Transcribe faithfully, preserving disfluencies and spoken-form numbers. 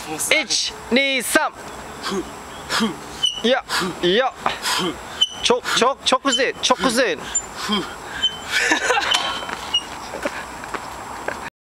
いちにさん。いやいやちょちょ直前直前。